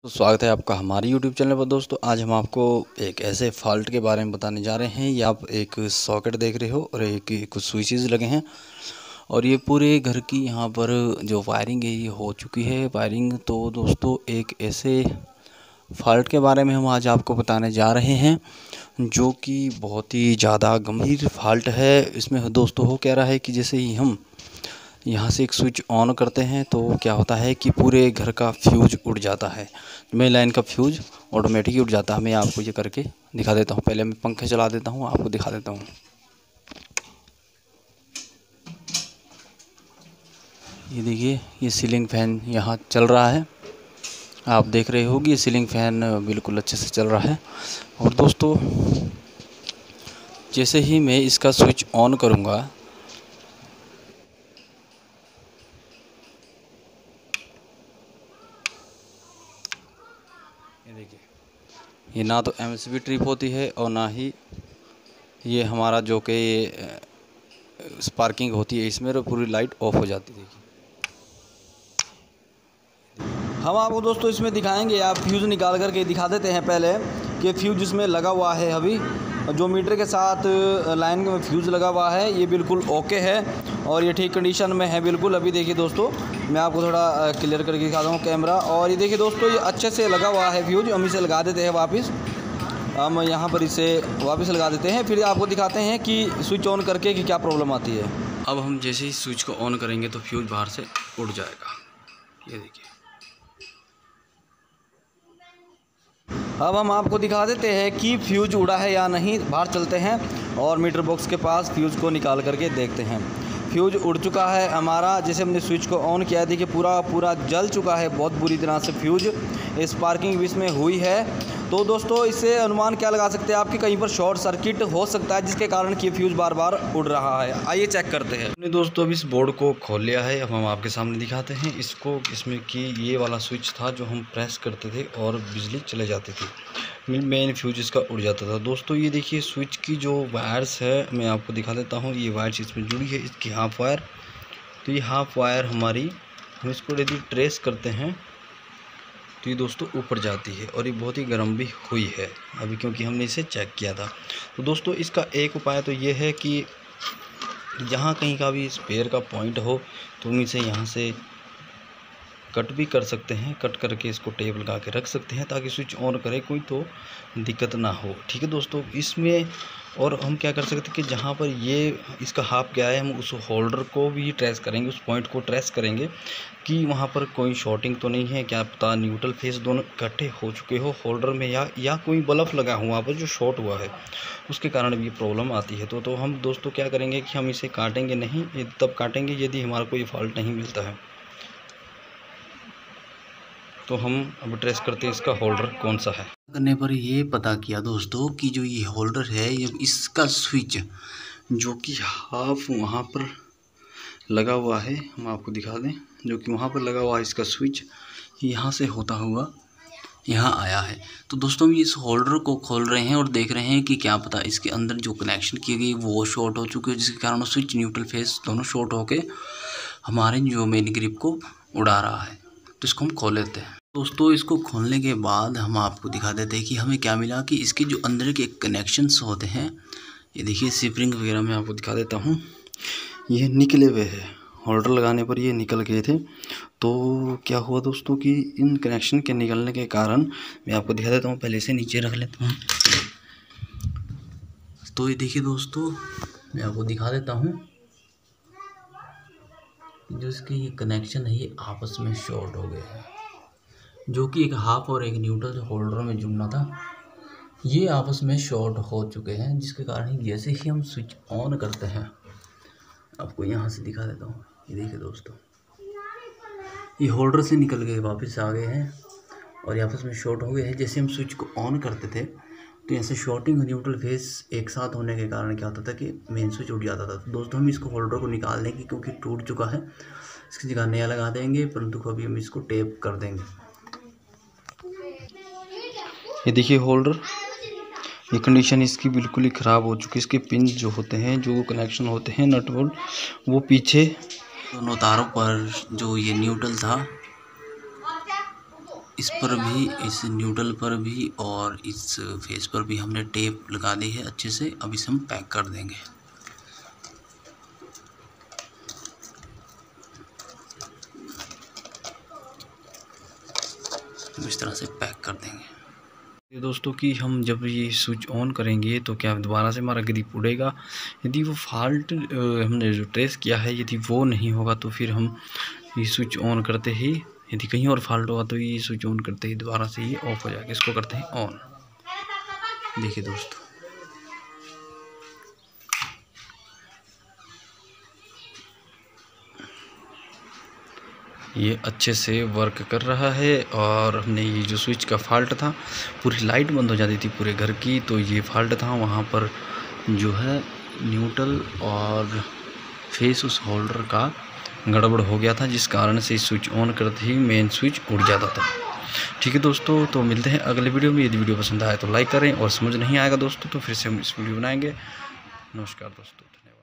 तो स्वागत है आपका हमारे YouTube चैनल पर। दोस्तों आज हम आपको एक ऐसे फॉल्ट के बारे में बताने जा रहे हैं। ये आप एक सॉकेट देख रहे हो और एक कुछ स्विचेस लगे हैं और ये पूरे घर की यहाँ पर जो वायरिंग है ये हो चुकी है वायरिंग। तो दोस्तों एक ऐसे फॉल्ट के बारे में हम आज आपको बताने जा रहे हैं जो कि बहुत ही ज़्यादा गंभीर फॉल्ट है। इसमें दोस्तों हो क्या रहा है कि जैसे ही हम यहाँ से एक स्विच ऑन करते हैं तो क्या होता है कि पूरे घर का फ्यूज उड़ जाता है। मेन लाइन का फ्यूज ऑटोमेटिक उड़ जाता है। मैं आपको ये करके दिखा देता हूँ। पहले मैं पंखे चला देता हूँ, आपको दिखा देता हूँ। ये देखिए, ये सीलिंग फ़ैन यहाँ चल रहा है, आप देख रहे होगी। ये सीलिंग फ़ैन बिल्कुल अच्छे से चल रहा है। और दोस्तों जैसे ही मैं इसका स्विच ऑन करूँगा ये देखिए, ये ना तो एमएसबी ट्रिप होती है और ना ही ये हमारा जो कि स्पार्किंग होती है, इसमें पूरी लाइट ऑफ हो जाती है। हम आपको दोस्तों इसमें दिखाएंगे, आप फ्यूज़ निकाल करके दिखा देते हैं पहले कि फ्यूज़ इसमें लगा हुआ है। अभी जो मीटर के साथ लाइन में फ्यूज़ लगा हुआ है ये बिल्कुल ओके है और ये ठीक कंडीशन में है बिल्कुल। अभी देखिए दोस्तों, मैं आपको थोड़ा क्लियर करके दिखाता हूँ कैमरा। और ये देखिए दोस्तों, ये अच्छे से लगा हुआ है फ्यूज़। हम इसे लगा देते हैं वापस, हम यहाँ पर इसे वापस लगा देते हैं, फिर आपको दिखाते हैं कि स्विच ऑन करके कि क्या प्रॉब्लम आती है। अब हम जैसे ही स्विच को ऑन करेंगे तो फ्यूज़ बाहर से उड़ जाएगा। ये देखिए, अब हम आपको दिखा देते हैं कि फ्यूज़ उड़ा है या नहीं। बाहर चलते हैं और मीटर बॉक्स के पास फ्यूज़ को निकाल करके देखते हैं। फ्यूज़ उड़ चुका है हमारा। जैसे हमने स्विच को ऑन किया, देखिए पूरा जल चुका है बहुत बुरी तरह से फ्यूज़। स्पार्किंग भी इसमें हुई है। तो दोस्तों इससे अनुमान क्या लगा सकते हैं आप कि कहीं पर शॉर्ट सर्किट हो सकता है जिसके कारण कि फ्यूज़ बार बार उड़ रहा है। आइए चेक करते हैं। हमने दोस्तों अब इस बोर्ड को खोल लिया है। अब हम आपके सामने दिखाते हैं इसको। इसमें कि ये वाला स्विच था जो हम प्रेस करते थे और बिजली चले जाती थी, मेन फ्यूज इसका उड़ जाता था। दोस्तों ये देखिए, स्विच की जो वायर्स है मैं आपको दिखा देता हूँ। ये वायर्स इसमें जुड़ी है, इसकी हाफ वायर। तो ये हाफ वायर हमारी, हम इसको यदि ट्रेस करते हैं तो ये दोस्तों ऊपर जाती है और ये बहुत ही गर्म भी हुई है अभी, क्योंकि हमने इसे चेक किया था। तो दोस्तों इसका एक उपाय तो ये है कि जहाँ कहीं का भी स्पेयर का पॉइंट हो तो हम इसे यहाँ से कट भी कर सकते हैं। कट करके इसको टेप लगा के रख सकते हैं ताकि स्विच ऑन करे कोई तो दिक्कत ना हो। ठीक है दोस्तों, इसमें और हम क्या कर सकते हैं कि जहाँ पर ये इसका हाफ गया है, हम उस होल्डर को भी ट्रेस करेंगे, उस पॉइंट को ट्रेस करेंगे कि वहाँ पर कोई शॉर्टिंग तो नहीं है। क्या पता न्यूट्रल फेस दोनों इकट्ठे हो चुके हो होल्डर में, या कोई बल्ब लगा हुआ पर जो शॉर्ट हुआ है उसके कारण भी प्रॉब्लम आती है। तो हम दोस्तों क्या करेंगे कि हम इसे काटेंगे नहीं, तब काटेंगे यदि हमारा कोई फॉल्ट नहीं मिलता है। तो हम अब ट्रेस करते हैं इसका होल्डर कौन सा है। करने पर ये पता किया दोस्तों कि जो ये होल्डर है, ये इसका स्विच जो कि हाफ वहाँ पर लगा हुआ है, हम आपको दिखा दें, जो कि वहाँ पर लगा हुआ है इसका स्विच, यहाँ से होता हुआ यहाँ आया है। तो दोस्तों हम इस होल्डर को खोल रहे हैं और देख रहे हैं कि क्या पता इसके अंदर जो कनेक्शन की गई वो शॉर्ट हो चुके हैं, जिसके कारण स्विच न्यूट्रल फेस दोनों शॉर्ट होके हमारे जो मेन ग्रिप को उड़ा रहा है। तो इसको हम खोल लेते हैं। दोस्तों इसको खोलने के बाद हम आपको दिखा देते हैं कि हमें क्या मिला कि इसके जो अंदर के कनेक्शंस होते हैं, ये देखिए स्प्रिंग वगैरह मैं आपको दिखा देता हूँ, ये निकले हुए हैं। होल्डर लगाने पर ये निकल गए थे। तो क्या हुआ दोस्तों कि इन कनेक्शन के निकलने के कारण, मैं आपको दिखा देता हूँ, पहले से नीचे रख लेता हूँ। तो ये देखिए दोस्तों, मैं आपको दिखा देता हूँ जो इसके ये कनेक्शन है ये आपस में शॉर्ट हो गए हैं, जो कि एक हाफ और एक न्यूट्रल होल्डर में जुड़ना था, ये आपस में शॉर्ट हो चुके हैं, जिसके कारण जैसे ही हम स्विच ऑन करते हैं, आपको यहाँ से दिखा देता हूँ, ये देखिए दोस्तों, ये होल्डर से निकल गए, वापस आ गए हैं और आपस में शॉर्ट हो गए हैं। जैसे हम स्विच को ऑन करते थे तो यहाँ से शॉर्टिंग और न्यूट्रल फेस एक साथ होने के कारण क्या होता था कि मेन स्विच उठ जाता था। तो दोस्तों हम इसको होल्डर को निकाल देंगे क्योंकि टूट चुका है, इसकी जगह नया लगा देंगे, परंतु अभी हम इसको टेप कर देंगे। ये देखिए होल्डर, ये कंडीशन इसकी बिल्कुल ही ख़राब हो चुकी है। इसके पिन जो होते हैं, जो कनेक्शन होते हैं नट बोल्ट, वो पीछे दोनों तारों पर जो ये न्यूट्रल था इस पर भी, इस न्यूट्रल पर भी और इस फेस पर भी हमने टेप लगा दी है अच्छे से। अब इसे हम पैक कर देंगे। इस तरह से पैक कर देंगे। ये दोस्तों कि हम जब ये स्विच ऑन करेंगे तो क्या दोबारा से हमारा ग्रिप उड़ेगा। यदि वो फॉल्ट हमने जो ट्रेस किया है यदि वो नहीं होगा तो फिर हम ये स्विच ऑन करते ही, यदि कहीं और फॉल्ट होगा तो ये स्विच ऑन करते ही दोबारा से ये ऑफ हो जाएगा। इसको करते हैं ऑन। देखिए दोस्तों, ये अच्छे से वर्क कर रहा है। और हमने ये जो स्विच का फॉल्ट था, पूरी लाइट बंद हो जाती थी पूरे घर की, तो ये फॉल्ट था वहाँ पर जो है न्यूट्रल और फेस उस होल्डर का गड़बड़ हो गया था, जिस कारण से स्विच ऑन करते ही मेन स्विच उड़ जाता था। ठीक है दोस्तों, तो मिलते हैं अगले वीडियो में। यदि वीडियो पसंद आए तो लाइक करें, और समझ नहीं आएगा दोस्तों तो फिर से हम इस वीडियो बनाएंगे। नमस्कार दोस्तों, धन्यवाद।